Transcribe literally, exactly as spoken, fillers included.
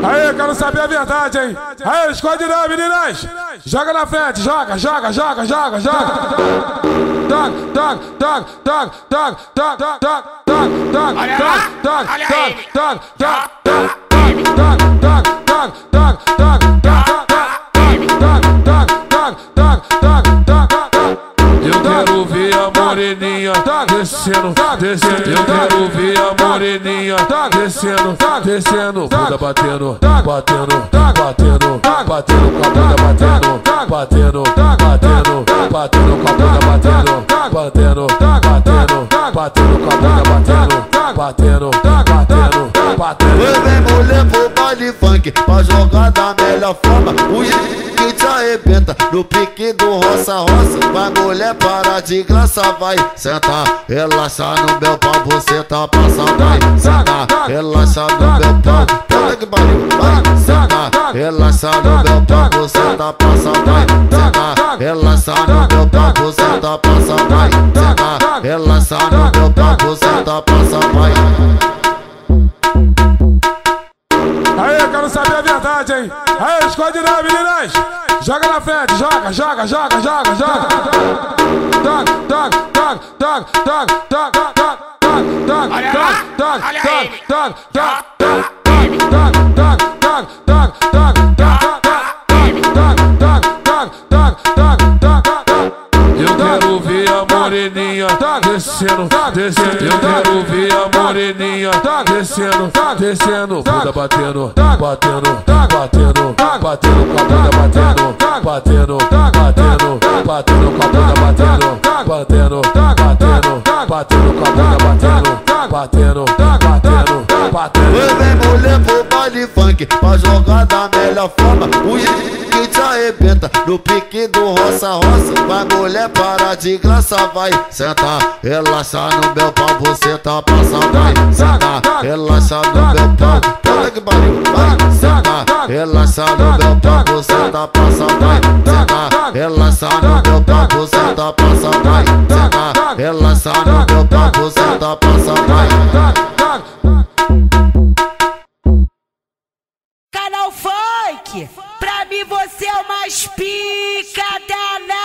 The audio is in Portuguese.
Aí, quero saber a verdade, hein? Aí, esconde não, meninas! Joga na frente, joga, joga, joga, joga, joga! Toc, toc, toc, toc, toc, toc, toc, toc, toc, toc, Olha lá, olha ele. toc, toc, toc, toc, toc, toc, toc, toc, eu quero ver a moreninha descendo, descendo. Eu quero ver a moreninha descendo, descendo. Bunda batendo, batendo, batendo, batendo com a bunda batendo, batendo, batendo, batendo com a bunda batendo, batendo, batendo, batendo com a bunda batendo, batendo, batendo, batendo. Eu vem mulher pro baile funk pra jogar da melhor forma. O que te arrebenta no pique do roça-roça. Vai mulher, para de graça, vai sentar, relaxa no meu pau, você tá passando, vai sentar, relaxa no meu pau, puta que pariu, vai sentar, relaxa no meu pau, você tá passando, vai sentar, relaxa no meu pau, você tá passando, vai sentar, relaxa no meu pau, você tá passando, vai. Aí, quero saber a verdade, hein? Aí, esconde não, meninas! Joga na frente, joga, joga, joga, joga, joga! Toc, toc, toc, toc, toc, toc, toc, toc, toc, Olha lá, toc, olha toc, ele. toc, toc, toc, toc, toc, toc, toc, toc, eu quero ver a moreninha descendo, descendo. Eu quero ver a moreninha descendo, descendo. Bunda batendo, batendo, batendo, batendo com a bunda batendo, batendo, batendo, batendo com a bunda batendo, batendo, batendo, batendo com a bunda batendo, batendo, batendo, batendo. Eu vem mulher pro baile funk pra jogar da melhor forma. O que te arrebenta no pique do roça-roça. Vai mulher, para de graça, vai sentar, relaxa no meu pau, você tá passando, vai sentar, relaxa no meu pau, puta que pariu, vai sentar, relaxa no meu pau, você tá passando, vai sentar, relaxa no meu pau, você tá passando, vai sentar, relaxa no meu pau, você tá passando, vai. Canal Funk, pra mim você é o mais pica danado.